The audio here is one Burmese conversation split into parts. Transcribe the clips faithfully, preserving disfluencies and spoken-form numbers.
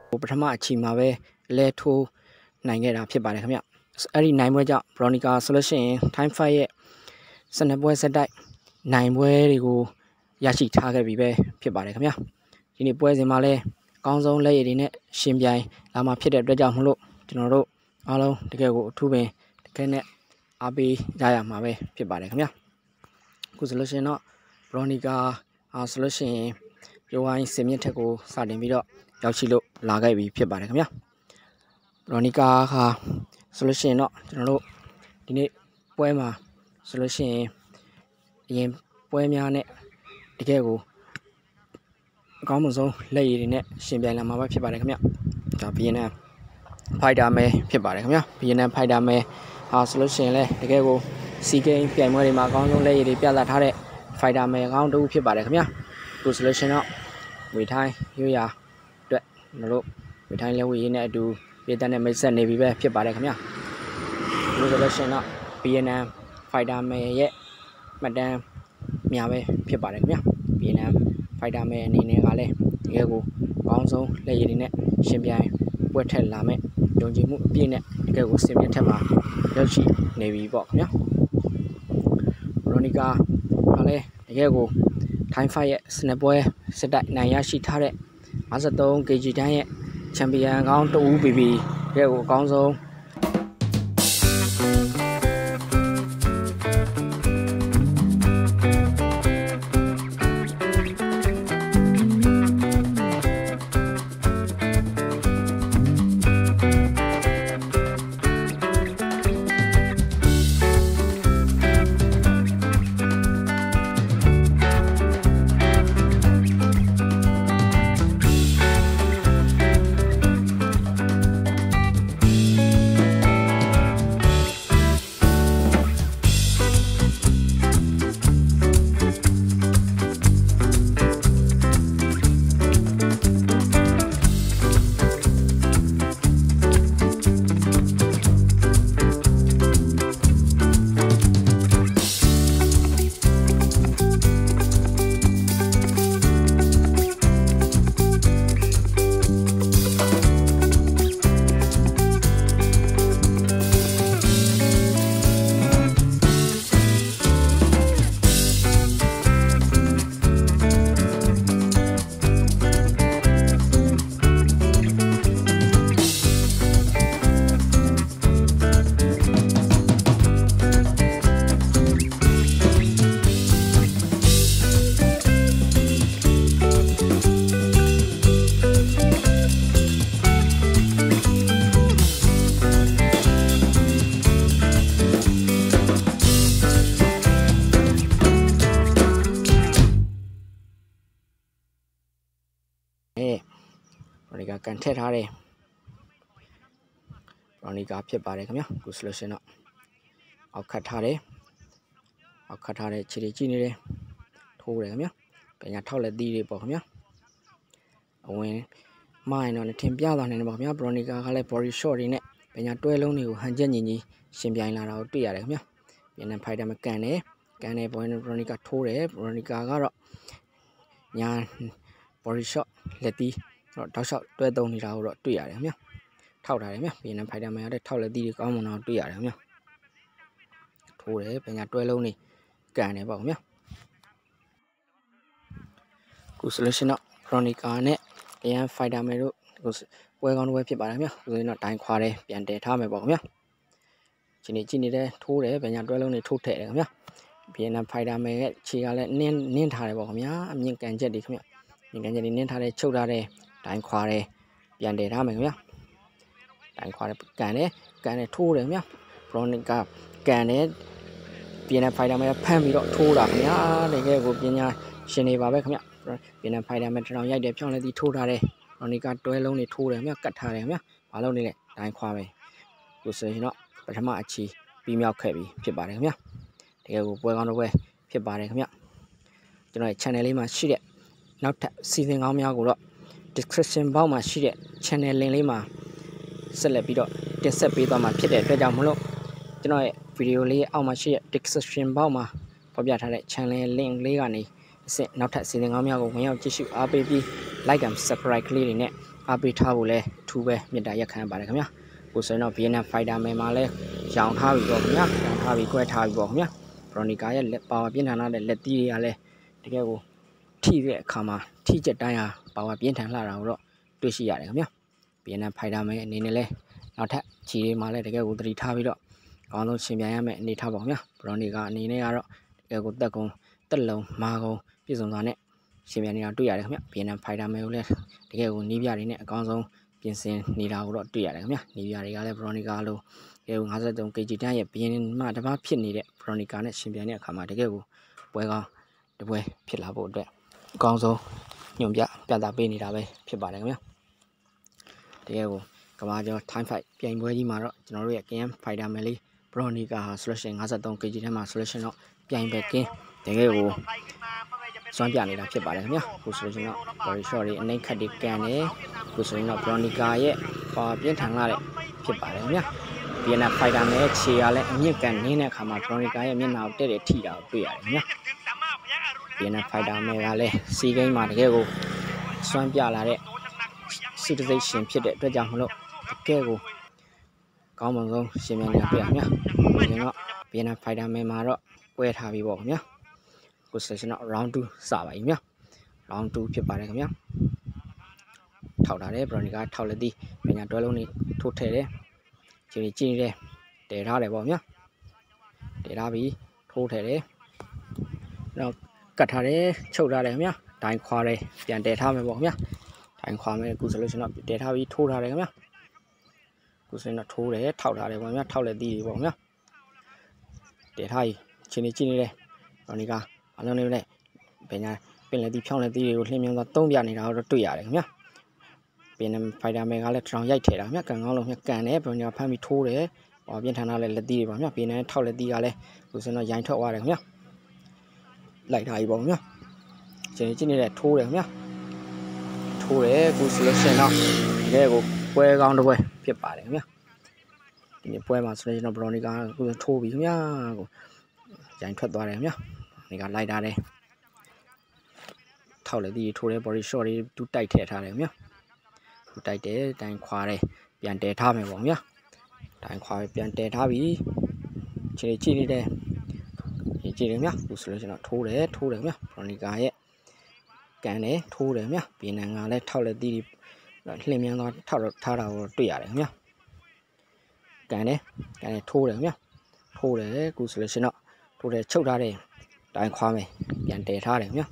ပထမအချိန်မှာပဲလဲထိုးနိုင်ခဲ့တာဖြစ်ပါတယ်ခင်ဗျအဲ့ဒီနိုင်ပွဲကြောင့် Veronica ဆိုလို့ရှိရင် Time Fight ရဲ့စနစ်ပွဲဆက်တိုက်နိုင်ပွဲတွေကိုရရှိထားခဲ့ပြီပဲဖြစ်ပါတယ်ခင်ဗျဒီနေ့ပွဲစဉ်မှာလဲအကောင်းဆုံးလက်ရည်တွေနဲ့ရှင်ပြိုင်လာမှာဖြစ်တဲ့အတွက်ကြောင့်မလို့ကျွန်တော်တို့အားလုံးတကယ်ကိုအထူးပင်တကယ်နဲ့အားပေးကြရမှာပဲဖြစ်ပါတယ်ခင်ဗျအခုဆိုလို့ရှိရင်တော့ Veronica အားဆိုလို့ရှိရင်ပြောဝိုင်းစင်မြင့်ထက်ကိုစတင်ပြီးတော့ရောက်ရှိလို့လာခဲ့ပြီဖြစ်ပါတယ်ခင်ဗျ Veronica ဟာဆိုလို့ရှိရင်တော့ကျွန်တော်တို့ဒီနေ့ပွဲမှာဆိုလို့ရှိရင်အရင်ပွဲများနဲ့တကယ်ကိုအကောင်းဆုံးလက်ရည်တွေနဲ့ရှင်ပြိုင်လာမှာပဲဖြစ်ပါတယ်ခင်ဗျဒါ ဗီယက်နမ် Fighter မဲဖြစ်ပါတယ်ခင်ဗျ ဗီယက်နမ် Fighter မဲဟာဆိုလို့ရှိရင်လည်းတကယ်ကိုစီဂိမ်းပြိုင်ပွဲတွေမှာအကောင်းဆုံးလက်ရည်တွေပြသထားတဲ့ Fighter မဲအကောင်းတူဖြစ်ပါတယ်ခင်ဗျအခုဆိုလို့ရှိရင်တော့ဝေထိုင်းရွေးရာအတွက်ကျွန်တော်တို့ဝေထိုင်းလက်ဝေးရင်းနဲ့အတူပြည်သက်နဲ့မိတ်ဆက်နေပြီပဲဖြစ်ပါတယ်ခင်ဗျအခုဆိုလို့ရှိရင်တော့ ဗီယက်နမ် Fighter မဲရဲ့မှတ်တမ်းများပဲဖြစ်ပါတယ်ခင်ဗျဗီယက်နမ် Fighter မဲအနေနဲ့ကလည်းတကယ်ကိုအကောင်းဆုံးလက်ရည်တွေနဲ့ရှင်ပြိုင်ပွဲထက်လာမဲ့ယုံကြည်မှုအပြည့်နဲ့တကယ်ကိုစင်မြင့်ထက်မှာရောက်ရှိနေပြီပေါ့ခင်ဗျ Veronica ကလည်းတကယ်ကို Time Fight ရဲ့စနစ်ပွဲစစ်တိုက်နိုင်ရရှိထားတဲ့၅၃ ကီဂျီ တန်းရဲ့ချန်ပီယံကောင်းတဦးပြီပြီတကယ်ကိုအကောင်းဆုံးVeronica ကန်ထည့်ထားတယ် Veronica ဖြစ်ပါတယ်ခင်ဗျအခုဆိုလို့ရှိရင်တော့အောက်ခတ်ထားတယ်အောက်ခတ်ထားတယ်ခြေတွေကြည့်နေတယ်ထိုးတယ်ခင်ဗျပညာထောက်လက်သီးတွေပေါ့ခင်ဗျအဝင်မိုင်းတော့ထင်ပြသွားနေတယ်ပေါ့ခင်ဗျ Veronica ကလည်း body shot တွေနဲ့ပညာတွဲလုံးတွေကိုဟန်ချက်ညီညီရှင်ပြိုင်လာတာကိုတွေ့ရတယ်ခင်ဗျဗီယက်နမ် Fighter မကန်တယ်ကန်တယ် Veronica ထိုးတယ် Veronica ကတော့ညာ body shot လက်သီးတော့တောက်လျှောက်တွဲသုံးနေတာကိုတော့တွေ့ရတယ်ခင်ဗျထောက်ထားတယ်ခင်ဗျဗီယက်နမ် Fighter မှာရတဲ့ထောက်လက်သီးတွေကောင်းမွန်တော့တွေ့ရတယ်ခင်ဗျထိုးတယ်ပညာတွဲလုံးတွေကန်တယ်ပေါ့ခင်ဗျခုဆိုလို့ရှိရင်တော့ Veronica နဲ့ ဗီယက်နမ် Fighter မဲတို့ပွဲကောင်းတစ်ပွဲဖြစ်ပါတယ်ခင်ဗျဆိုရင်တော့တိုင်းခွာတယ်ပြန်တည်ထားမယ်ပေါ့ခင်ဗျဒီနေ့ကြည့်နေတဲ့ထိုးတယ်ပညာတွဲလုံးတွေထိုးထည့်တယ်ခင်ဗျဗီယက်နမ် Fighter မဲရဲ့ခြေကလည်းနင်းနင်းထားတယ်ပေါ့ခင်ဗျအမြင့်ကန်ချက်တွေခင်ဗျမြင့်ကန်ချက်တွေနင်းထားတယ်ချုပ်ထားတယ်တိုင်းခွာတယ်ပြန်တည်ထားမယ်ခင်ဗျတိုင်းခွာတယ်ကန်တယ်ကန်တယ်ထိုးတယ်ခင်ဗျ Veronica ကန်တယ်ဗီယက်နမ် Fighter မဲဖမ်းပြီးတော့ထိုးတာခင်ဗျတကယ်ကိုပညာရှင်နေပါပဲခင်ဗျဗီယက်နမ် Fighter မဲတောင်ရိုက်တယ်ဖြောင်းလဲပြီးထိုးထားတယ် Veronica တွဲလုံးတွေထိုးတယ်ခင်ဗျကတ်ထားတယ်ခင်ဗျဘာလို့နေလဲတိုင်းခွာပဲကိုဆိုရင်တော့ပထမအချီပြီးမြောက်ခဲ့ပြီဖြစ်ပါတယ်ခင်ဗျတကယ်ကိုပွဲကောင်းတစ်ပွဲဖြစ်ပါတယ်ခင်ဗျကျွန်တော်ရဲ့ channel လေးမှာရှိတဲ့နောက်ထပ်စီစဉ်ကောင်းများကိုတော့ description box မှာရှိတဲ့ channel link လေးမှာဆက်လက်ပြီးတော့တင်ဆက်ပေးသွားမှာဖြစ်တဲ့အတွက်ကြောင့်မလို့ကျွန်တော်ရဲ့ video လေးအောက်မှာရှိတဲ့ description box မှာဖော်ပြထားတဲ့ channel link လေးကနေအစ်နောက်ထပ်စီစဉ်ကောင်းများကိုဝင်ရောက်ကြည့်ရှုအားပေးပြီး like and subscribe ကလေးတွေနဲ့အားပေးထားဖို့လဲထူးပဲမြစ်တာရက်ခံပါတယ်ခင်ဗျာကိုဆိုရင်တော့ Vietnam Fighter မယ်မှာလဲရောင်ထားပြီပေါ့ခင်ဗျာရောင်ထားပြီကွဲထားပြီပေါ့ခင်ဗျာ Veronica ရဲ့လက်ပါဝါပြင်းထန်လာတဲ့လက်သီးတွေကလည်းတကယ်ကိုထိတဲ့အခါမှာထိချက်တိုင်းဟာပါဝါပြင်းထန်လာတာကိုတော့တွေ့ရှိရတယ်ခင်ဗျာ Vietnam Fighter မယ်အနေနဲ့လဲနောက်ထပ်ခြေတွေမှာလဲတကယ်ကိုသတိထားပြီးတော့အကောင်းဆုံးရှင်ပြန်ရမယ်အနေထားပါခင်ဗျာ Veronica အနေနဲ့ကတော့တကယ်ကိုတက်ကုံတက်လုံးမာကုံပြည့်စုံစွာနဲ့ရှင်ပြန်နေတာတွေ့ရတယ်ခင်ဗျ Vietnam Fighter မယ်ကိုလည်းတကယ်ကိုနီးပြတွေနဲ့အကောင်းဆုံးပြင်ဆင်နေတာကိုတော့တွေ့ရတယ်ခင်ဗျနီးပြတွေကလည်း Veronica လိုတကယ်ကိုห้าสิบสาม ကီလိုဂရမ် တန်းရဲ့ဘင်းမှတစ်ပါးဖြစ်နေတဲ့ Veronica နဲ့ရှင်ပြန်တဲ့အခါမှာတကယ်ကိုပွဲကောင်းတပွဲဖြစ်လာဖို့အတွက်အကောင်းဆုံးညွှန်ပြပြသပေးနေတာပဲဖြစ်ပါတယ်ခင်ဗျတကယ်ကိုကမာကျော် Time Fight ပြိုင်ပွဲကြီးမှာတော့ကျွန်တော်တို့ရဲ့ K M Fighter မယ်လေး Veronica ဟာ selection ห้าสิบสาม ကီလိုဂရမ် ထဲမှာ selection တော့ပြိုင်ပဲကင်းတကယ်ကိုစွမ်းပြနေတာဖြစ်ပါတယ်ခင်ဗျာကိုဆိုရင်တော့ body shot တွေအနှိမ့်ခတ်တွေကန်တယ်ကိုဆိုရင်တော့ Veronica ရဲ့ပါပြင်းထန်လာတဲ့ဖြစ်ပါတယ်ခင်ဗျာ Vietnam Fighter နဲ့ခြေရလဲအမြင့်ကန်နေတဲ့အခါမှာ Veronica ရဲ့မျက်နှာကိုတဲ့တဲ့ထိတာကိုတွေ့ရတယ်ခင်ဗျာ Vietnam Fighter နဲ့ကလည်းစီဂိမ်းမှာတကယ်ကိုစွမ်းပြလာတဲ့စိတ္တစိတ်ရှင်ဖြစ်တဲ့အတွက်ကြောင့်မလို့တကယ်ကိုကောင်းမွန်ဆုံးရှင်မြန်နေတာတွေ့ရခင်ဗျာကိုဆိုရင်တော့ Vietnam Fighter နဲ့မှာတော့ပွဲထားပြီးပေါ့ခင်ဗျာကိုဆိုရင်တော့ round two စပါပြီခင်ဗျာ round two ဖြစ်ပါတယ်ခင်ဗျာထောက်ထားတယ် Veronica ထောက်လက်သည်ပညာတွဲလုံးနေထိုးထည့်တယ်ခြေကြည့်နေတယ်တည်ထားတယ်ပေါ့ခင်ဗျာတည်ထားပြီးထိုးထည့်တယ်တော့ကတ်ထားတယ်ချုပ်ထားတယ်ခင်ဗျာဒိုင်ခွာတယ်ပြန်တည်ထားမယ်ပေါ့ခင်ဗျာဒိုင်ခွာမယ်ကိုဆိုလို့ရှိရင်တော့တည်ထားပြီးထိုးထားတယ်ခင်ဗျာကိုဆိုရင်တော့ထိုးတယ်ထောက်ထားတယ်ပေါ့ခင်ဗျာထောက်လက်သည်ပေါ့ခင်ဗျာတည်ထားပြီးခြေကြည့်နေတယ် Veronicaအလုံးလေးနဲ့ပညာပင်လက်သည်ဖြောင်းလက်သည်တွေကိုလှည့်မြန်းသွားသုံးပြနေတာတော့တွေ့ရတယ်ခင်ဗျာ Vietnam Fighter မယ်ကလည်းထောင်ရိုက်ထဲတာခင်ဗျာကန်ကောင်းလုံးမြကန်တယ် Veronica ဖမ်းပြီးထိုးတယ်ဟောပြင်းထန်လာတဲ့လက်သည်တွေပါခင်ဗျာ Vietnam ထောက်လက်သည်ကလည်းကိုဆိုရင်တော့ရိုင်းထွက်သွားတယ်ခင်ဗျာလိုက်ထားပြီပေါ့ခင်ဗျာကျင်းကျင်းနေတဲ့ထိုးတယ်ခင်ဗျာထိုးတယ်ကိုဆိုလို့ရှိရင်တော့တကယ်ကိုပွဲကောင်းတစ်ပွဲဖြစ်ပါတယ်ခင်ဗျာဒီနေ့ပွဲမှာဆိုလို့ရှိရင်တော့ Veronica ကိုထိုးပြီခင်ဗျာကိုရိုင်းထွက်သွားတယ်ခင်ဗျာဒီကလိုက်ထားတယ်ထောက်လက်သည်ထိုးတယ် body shot တွေတူတိုက်ထည့်ထားတယ်ခင်ဗျာတူတိုက်တယ်တိုင်ခွာတယ်ပြန်တည်ထားမယ်ပေါ့ခင်ဗျာတိုင်ခွာပြန်တည်ထားပြီခြေကြည့်နေတယ်ကြည့်တယ်ခင်ဗျာကိုဆိုလို့ရှိရင်တော့ထိုးတယ်ထိုးတယ်ခင်ဗျာ Veronica ရဲ့ကန်တယ်ထိုးတယ်ခင်ဗျာ Vietnam ကလည်းထောက်လက်သည်လှည့်မြန်းသွားထောက်ထားတာကိုတွေ့ရတယ်ခင်ဗျာကန်တယ်ကန်တယ်ထိုးတယ်ခင်ဗျာထိုးတယ်ကိုဆိုလို့ရှိရင်တော့ထိုးတယ်ချုပ်ထားတယ်တိုင်ခွာမယ်ပြန်တည်ထားတယ်ခင်ဗျာ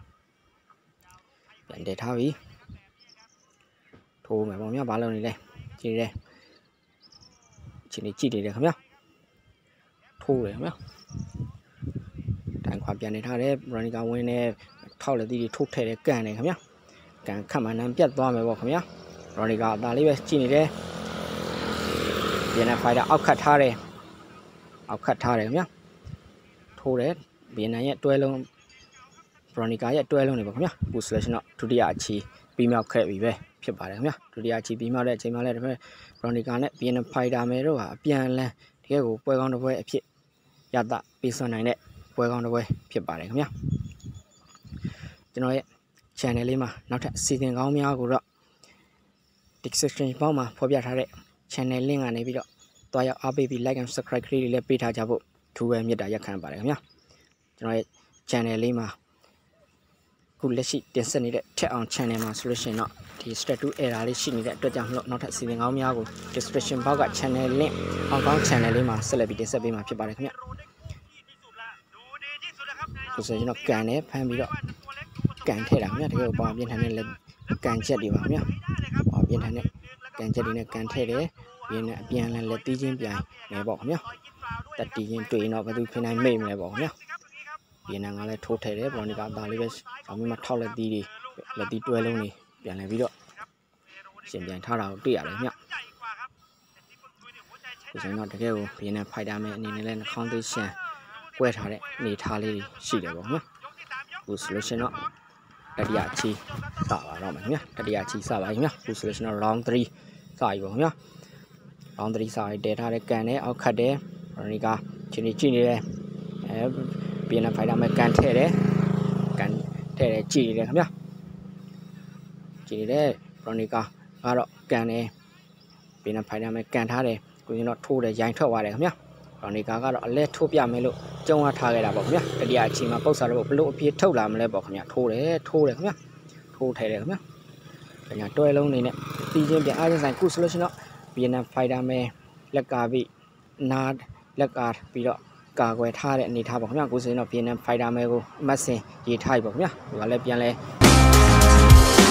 ပြန်တည်ထားပြီထိုးမယ်ပေါ့ခင်ဗျာဘာလို့နေလဲကြည့်တယ်ခြေနေကြည့်နေတယ်ခင်ဗျာထိုးတယ်ခင်ဗျာတိုင်ခွာပြန်နေထားတယ် Veronica ဝင်းနဲ့ထောက်လက်သီးတွေထုတ်ထည့်တယ်ကန်တယ်ခင်ဗျာကန်ခတ်မှန်နှံပြတ်သွားမယ်ပေါ့ခင်ဗျာ Veronica အသာလေးပဲကြည့်နေတယ် Vietnam Fighter အောက်ခတ်ထားတယ်အောက်ခတ်ထားတယ်ခင်ဗျာထိုးတယ် Vietnam ရဲ့တွဲလုံး Veronica ရဲ့တွဲလုံးနေပေါ့ခင်ဗျာ Push Selection တော့ဒုတိယအချီပြီးမြောက်ခဲ့ပြီပဲဖြစ်ပါတယ်ခင်ဗျာဒုတိယအချီပြီးမြောက်တဲ့အချိန်မှာလည်း Veronica နဲ့ Vietnam Fighter မယ်တို့ဟာအပြန်လန်းတကယ်ကိုပွဲကောင်းတစ်ပွဲအဖြစ်ရသပေးစွမ်းနိုင်တဲ့ပွဲကောင်းတစ်ပွဲဖြစ်ပါတယ်ခင်ဗျာကျွန်တော်ရဲ့ channel လေးမှာနောက်ထပ်စီစဉ်ကောင်းများကိုတော့ description ပေါင်းမှာဖော်ပြထားတဲ့ channel link ကနေပြီးတော့တွားရောက်အားပေးပြီး like and subscribe ကလေးတွေလည်းပေးထားကြဖို့ထူးပဲမြတ်တာရက်ခံပါတယ်ခင်ဗျာကျွန်တော်ရဲ့ channel လေးမှာခုလက်ရှိတင်ဆက်နေတဲ့ ထက်အောင် channel မှာဆိုလို့ရှိရင်တော့ဒီ status error လေးရှိနေတဲ့အတွက်ကြောင့်မလို့နောက်ထပ်စီစဉ်ကောင်းများကို description box က channel link အောင်ကောင်း channel လေးမှာဆက်လက်ပြီးတင်ဆက်ပေးမှာဖြစ်ပါတယ်ခင်ဗျာကိုဆိုရင်တော့ကန်နဲ့ဖမ်းပြီးတော့ကန်ထည့်တာခင်ဗျာတကယ်ပါပြင်းထန်တဲ့လက်ကန်ချက်တွေပါခင်ဗျာပါပြင်းထန်တဲ့ကန်ချက်တွေနဲ့ကန်ထည့်တယ်ပြင်းနဲ့အပြန်လန်လက်သီးချင်းပြန်နေပေါ့ခင်ဗျာတက်တီးချင်းတွေ့ရင်တော့ဘယ်သူဖြစ်နိုင်မိတ်မလဲပေါ့ခင်ဗျာVietnam ကလည်းထိုးထည့်တယ် Veronica အသာလေးပဲဆောင်ပြီးမှထောက်လက်သီးတွေလက်သီးတွဲလုံးတွေပြန်လည်ပြီးတော့ရှင်ပြန်ထားတာကိုတွေ့ရတယ်ခင်ဗျကိုဆိုရင်တော့တကယ်ကို Vietnam Fighter မယ်အနေနဲ့လည်းနှာခေါင်းသေးရှမ်းကွဲထားတဲ့အနေထားလေးရှိတယ်ပေါ့ခင်ဗျကိုဆိုလို့ရှိရင်တော့တတိယချီစပါတော့မယ်ခင်ဗျတတိယချီစပါခင်ဗျကိုဆိုလို့ရှိရင်တော့ round three စပြီပေါ့ခင်ဗျ round three စပြီတဲထားတဲ့ကန်နဲ့အောက်ခတ်တယ် Veronica ချင်းချင်းကြည့်နေတယ်အဲ Vietnam Fighter မယ်ကန်ထည့်တယ်ကန်ထည့်တယ်ကြည့်နေတယ်ခင်ဗျကြည့်နေတယ် Veronica ကတော့ကန်တယ်ဗီယက်နမ်ဖိုက်တာမဲကန်ထားတယ်ကိုရင်တော့ထိုးတယ်ရိုင်းထွက်သွားတယ်ခင်ဗျာဗရော်နီကာကတော့အလဲထိုးပြမယ်လို့ကြုံရထားခဲ့တာပေါ့ခင်ဗျာတတိယအချိန်မှာပုတ်စားတော့ဘလို့အပြေးထုတ်လာမလဲပေါ့ခင်ဗျာထိုးတယ်ထိုးတယ်ခင်ဗျာထိုးထဲတယ်ခင်ဗျာခင်ဗျာတွဲလုံးနေနဲ့တီးချင်းပြန်အားချင်းဆိုင်ခုဆိုလို့ရှိရင်တော့ဗီယက်နမ်ဖိုက်တာမဲလက်ကာပြီးနားလက်ကာပြီးတော့ကာကွယ်ထားတဲ့အနေထားပေါ့ခင်ဗျာကိုဆိုရင်တော့ဗီယက်နမ်ဖိုက်တာမဲကိုအမတ်စင်ရေးထားပြီပေါ့ခင်ဗျာဒီကလည်းပြန်လဲ